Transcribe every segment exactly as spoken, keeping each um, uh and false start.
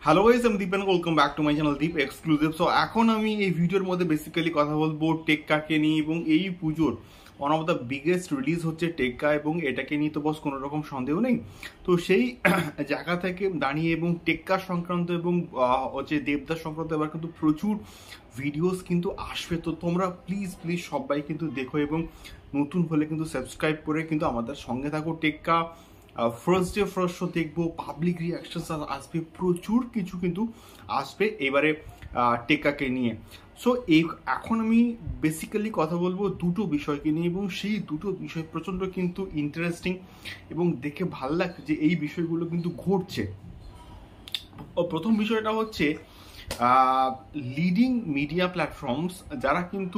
Hello guys, আমি Deep and welcome back to my channel Deep exclusive. So এখন আমি এই ভিডিওর মধ্যে বেসিক্যালি কথা বলবো টেক্কাকে নিয়ে, এবং এই পুজোর one of the biggest release হচ্ছে টেক্কা, এবং এটাকে নিয়ে তো বস কোনো রকম সন্দেহ নেই। তো সেই জায়গা থেকে দাঁড়িয়ে এবং টেক্কা সংক্রান্ত এবং হচ্ছে দেবদাস সংক্রান্ত এবার কিন্তু প্রচুর ভিডিওস কিন্তু আসবে। তো তোমরা প্লিজ প্লিজ সবাই কিন্তু দেখো, এবং নতুন হলে কিন্তু সাবস্ক্রাইব করে কিন্তু আমাদের সঙ্গে থাকো। Tekka first day first show দেখবো, পাবলিক রিয়াকশনস আসবে, প্রচুর কিছু কিন্তু আসবে এবারে টেক্কাকে নিয়ে। সো এই এখন আমি বেসিক্যালি কথা বলবো দুটো বিষয়কে নিয়ে, এবং সেই দুটো বিষয় প্রচণ্ড কিন্তু ইন্টারেস্টিং এবং দেখে ভাল লাগছে যে এই বিষয়গুলো কিন্তু ঘটছে। প্রথম বিষয়টা হচ্ছে লিডিং মিডিয়া প্ল্যাটফর্মস যারা কিন্তু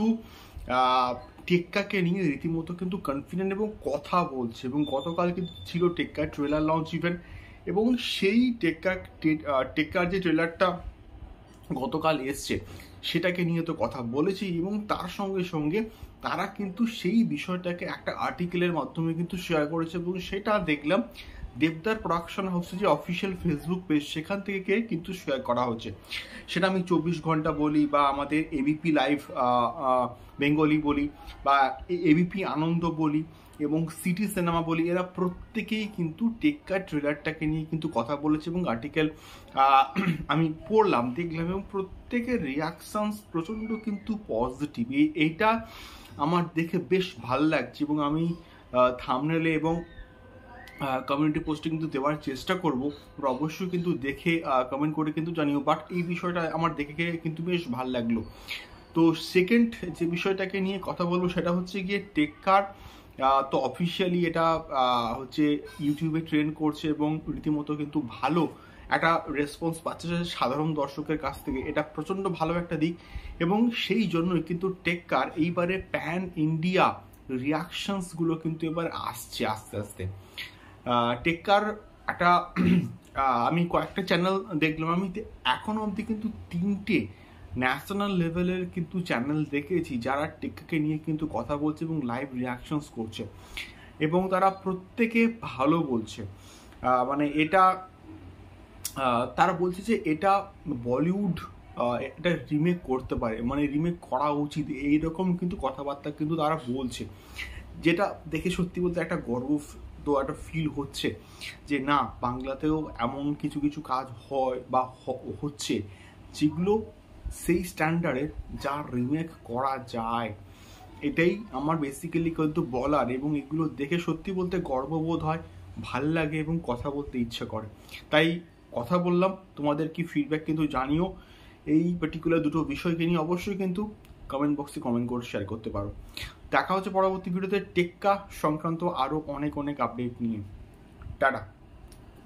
টেক্কাকে নিয়ে রীতিমতো কিন্তু কনফিডেন্ট এবং কথা বলছে, এবং গতকাল কিন্তু ছিল টেক্কার ট্রেলার লঞ্চ ইভেন্ট, এবং সেই টেক্কা টেক্কার যে ট্রেলারটা গতকাল এসছে সেটাকে নিয়ে তো কথা বলেছি, এবং তার সঙ্গে সঙ্গে তারা কিন্তু সেই বিষয়টাকে একটা আর্টিকেলের মাধ্যমে কিন্তু শেয়ার করেছে, এবং সেটা দেখলাম দেবদার প্রোডাকশন হাউসের যে অফিসিয়াল ফেসবুক পেজ সেখান থেকে কিন্তু শেয়ার করা হচ্ছে। সেটা আমি চব্বিশ ঘন্টা বলি, বা আমাদের এবিপি লাইভ বেঙ্গলি বলি, বা এবিপি আনন্দ বলি, এবং সিটি সিনেমা বলি, এরা প্রত্যেকেই কিন্তু টেক্কার ট্রেলারটাকে নিয়ে কিন্তু কথা বলেছে, এবং আর্টিকেল আমি পড়লাম, দেখলাম, এবং প্রত্যেকের রিয়াকশনস প্রচণ্ড কিন্তু পজিটিভ। এইটা আমার দেখে বেশ ভাল লাগছে, এবং আমি থাম্বনেলে এবং কমিউনিটি পোস্টে কিন্তু দেওয়ার চেষ্টা করবো। অবশ্যই কিন্তু দেখে কমেন্ট করে কিন্তু জানিও, বাট এই বিষয়টা আমার দেখে কিন্তু বেশ ভাল লাগলো। তো সেকেন্ড যে বিষয়টাকে নিয়ে কথা বলবো সেটা হচ্ছে গিয়ে টেক্কার তো অফিসিয়ালি এটা হচ্ছে ইউটিউবে ট্রেন্ড করছে, এবং রীতিমতো কিন্তু ভালো একটা রেসপন্স পাচ্ছে সাধারণ দর্শকের কাছ থেকে। এটা প্রচণ্ড ভালো একটা দিক, এবং সেই জন্যই কিন্তু টেক্কার এইবারে প্যান ইন্ডিয়া রিয়াকশনসগুলো কিন্তু এবার আসছে আস্তে আস্তে। টেক্কার একটা আমি কয়েকটা চ্যানেল দেখলাম, আমি এখনো অবধি কিন্তু তিনটে ন্যাশনাল লেভেলের কিন্তু চ্যানেল দেখেছি যারা টেক্কাকে নিয়ে কিন্তু কথা বলছে এবং লাইভ রিয়াকশনস করছে, এবং তারা প্রত্যেকে ভালো বলছে। মানে এটা তারা বলছে যে এটা বলিউড এটা রিমেক করতে পারে, মানে রিমেক করা উচিত, এইরকম কিন্তু কথাবার্তা কিন্তু তারা বলছে, যেটা দেখে সত্যি বলতে একটা গর্ব তো একটা ফিল হচ্ছে যে না, বাংলাতেও এমন কিছু কিছু কাজ হয় বা হচ্ছে যেগুলো সেই স্ট্যান্ডার্ডের যা রিমেক করা যায়। এটাই আমার বেসিক্যালি কিন্তু বলার, এবং এগুলো দেখে সত্যি বলতে গর্ববোধ হয়, ভাল লাগে, এবং কথা বলতে ইচ্ছে করে। তাই কথা বললাম, তোমাদের কি ফিডব্যাক কিন্তু জানিও এই পার্টিকুলার দুটো বিষয়কে নিয়ে। অবশ্যই কিন্তু কমেন্ট বক্সে কমেন্ট করে শেয়ার করতে পারো। দেখা হচ্ছে পরবর্তী ভিডিওতে টেক্কা সংক্রান্ত আরও অনেক অনেক আপডেট নিয়ে। টাটা।